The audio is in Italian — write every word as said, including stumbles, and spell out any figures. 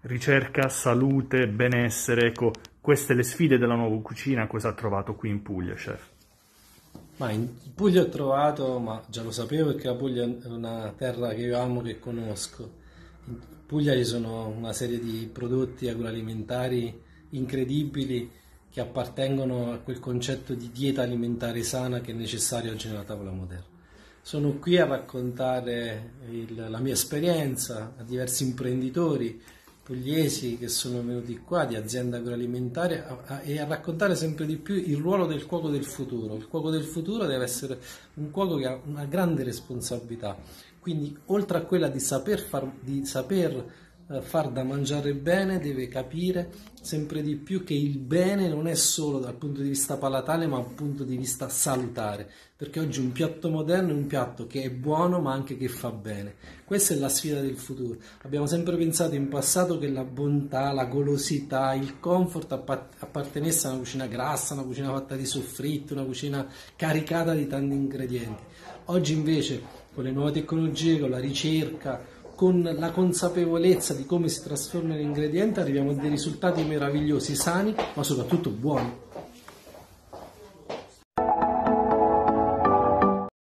ricerca, salute, benessere, ecco, queste le sfide della nuova cucina. Cosa ha trovato qui in Puglia, chef? Ma in Puglia ho trovato, ma già lo sapevo perché la Puglia è una terra che io amo, che conosco. In Puglia ci sono una serie di prodotti agroalimentari incredibili che appartengono a quel concetto di dieta alimentare sana che è necessario oggi nella tavola moderna. Sono qui a raccontare il- la mia esperienza a diversi imprenditori pugliesi che sono venuti qua, di aziende agroalimentari, a- a- e a raccontare sempre di più il ruolo del cuoco del futuro. Il cuoco del futuro deve essere un cuoco che ha una grande responsabilità, quindi oltre a quella di saper far, di saper eh, far da mangiare bene, deve capire sempre di più che il bene non è solo dal punto di vista palatale, ma dal punto di vista salutare, perché oggi un piatto moderno è un piatto che è buono ma anche che fa bene. Questa è la sfida del futuro. Abbiamo sempre pensato in passato che la bontà, la golosità, il comfort appa- appartenesse a una cucina grassa, una cucina fatta di soffritto, una cucina caricata di tanti ingredienti. Oggi invece, con le nuove tecnologie, con la ricerca, con la consapevolezza di come si trasformano gli ingredienti, arriviamo a dei risultati meravigliosi, sani, ma soprattutto buoni.